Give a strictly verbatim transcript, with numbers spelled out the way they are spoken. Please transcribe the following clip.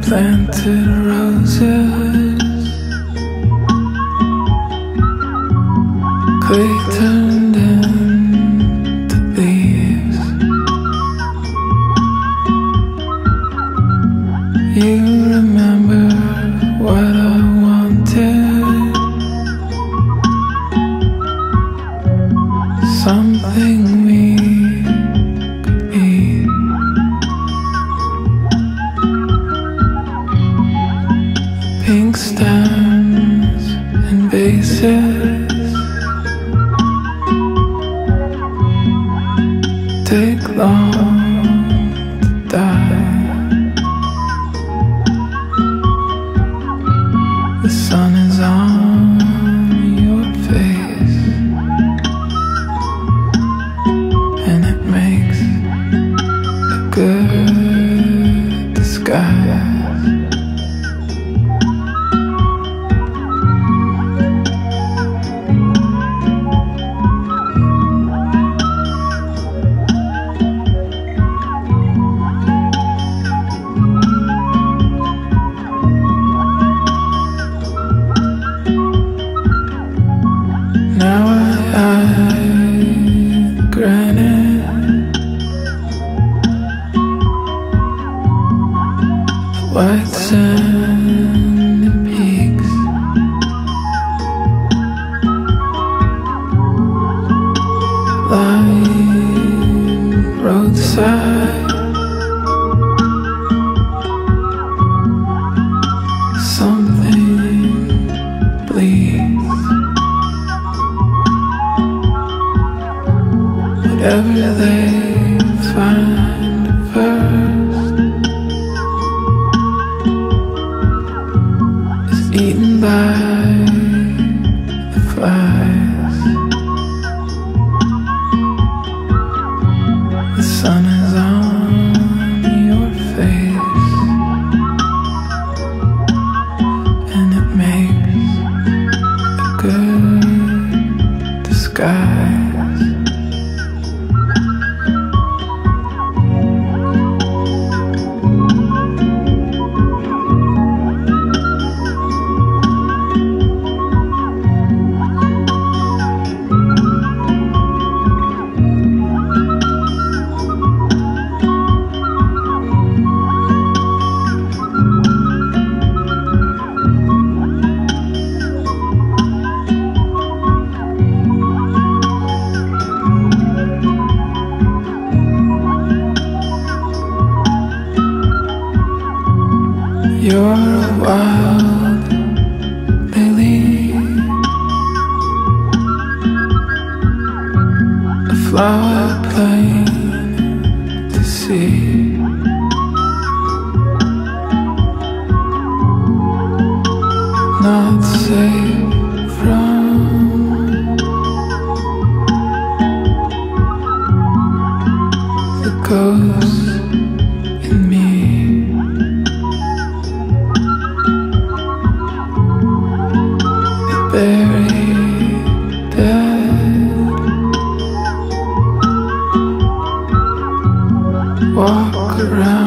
planted roses, quick turned into leaves. You remember what I wanted, something we could eat. Pink stems and vases take long to die. The sun is on your face, and it makes a good disguise. Now I eye the granite, the white sand and peaks, lying roadside, something bleeds. Whatever they find first is eaten by the flies. The sun is on your face, and it makes a good disguise. You're a wild lily, a flower plain to see. Not safe from the ghost in me. Buried dead, walk around